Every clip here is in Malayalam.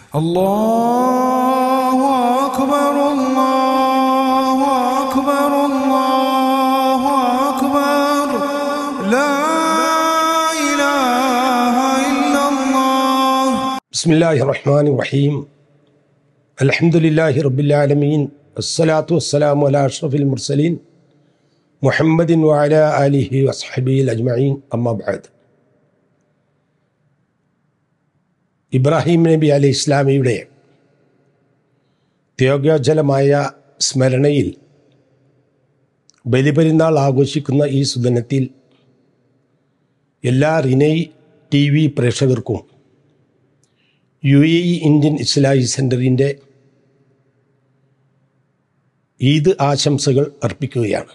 അല്ലാഹു അക്ബർ അല്ലാഹു അക്ബർ അല്ലാഹു അക്ബർ ലാ ഇലാഹ ഇല്ലല്ലാഹ്. ബിസ്മില്ലാഹിർ റഹ്മാനിർ റഹീം. അൽഹംദുലില്ലാഹി റബ്ബിൽ ആലമീൻ. അസ്സലാത്തു വസ്സലാമു അലാ അഷ്റഫിൽ മുർസലീൻ മുഹമ്മദിൻ വഅലാ ആലിഹി വസ്ഹബിഹിൽ അജ്മഈൻ. അമ്മാ ബഅദ്. ഇബ്രാഹിം നബി അലൈഹി ഇസ്ലാമിയുടെ ത്യാഗോജ്വലമായ സ്മരണയിൽ ബലിപെരുന്നാൾ ആഘോഷിക്കുന്ന ഈ സുദിനത്തിൽ എല്ലാ റിനൈ TV പ്രേക്ഷകർക്കും UAE ഇന്ത്യൻ ഇസ്ലാഹി സെൻ്ററിൻ്റെ ഈദ് ആശംസകൾ അർപ്പിക്കുകയാണ്.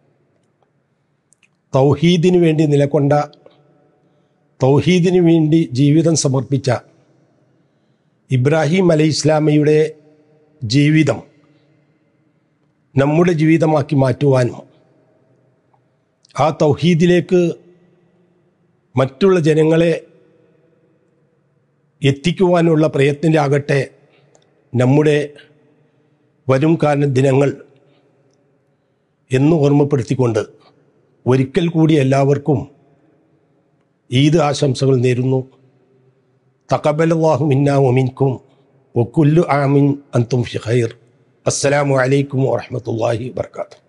തൗഹീദിനു വേണ്ടി നിലകൊണ്ട, തൗഹീദിനു വേണ്ടി ജീവിതം സമർപ്പിച്ച ഇബ്രാഹിം അലൈഹി ഇസ്ലാമയുടെ ജീവിതം നമ്മുടെ ജീവിതമാക്കി മാറ്റുവാനും ആ തൗഹീദിലേക്ക് മറ്റുള്ള ജനങ്ങളെ എത്തിക്കുവാനുള്ള പ്രയത്നത്തിലാകട്ടെ നമ്മുടെ വരും കാല ദിനങ്ങൾ എന്ന് ഓർമ്മപ്പെടുത്തിക്കൊണ്ട് ഒരിക്കൽ കൂടി എല്ലാവർക്കും ഈദ് ആശംസകൾ നേരുന്നു. തഖബ്ബലല്ലാഹു മിന്നാ വമിൻകും വകുല്ലു ആമിൻ അൻതും ഫി ഖൈർ. അസ്സലാമു അലൈക്കും വറഹ്മത്തുള്ളാഹി വബറകാതുഹു.